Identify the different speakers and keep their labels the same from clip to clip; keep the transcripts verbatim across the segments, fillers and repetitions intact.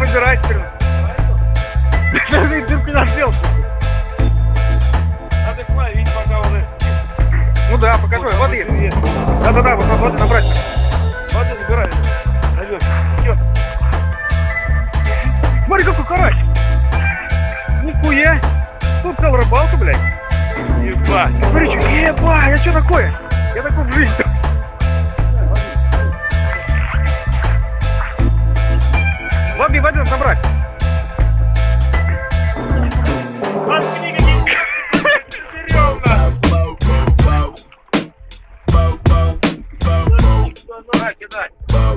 Speaker 1: выбирай теперь. Даже дырку не сделал.
Speaker 2: Надо ловить, пока он...
Speaker 1: Ну да, покажи, воды. Да-да-да, вот надо воды набрать.
Speaker 2: Воды забирай. Найдешь.
Speaker 1: Смотри, какой карась. Нихуя. Тут целая рыбалка, блядь.
Speaker 2: Ебать.
Speaker 1: Смотри, что, ебать, а что такое? Я такой в жизни. Воды, воды надо набрать.
Speaker 2: Смотри, какие... Серьезно. Давай, кидай.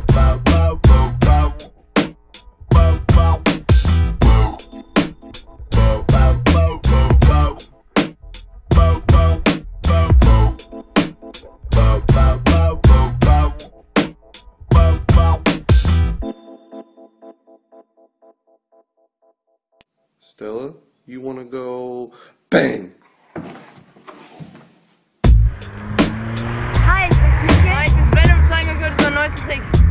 Speaker 3: Stella, you want to go bang?
Speaker 4: Hi, it's Michael.
Speaker 5: Hi, ich bin Sven und wir zeigen euch heute unseren neuesten Trick.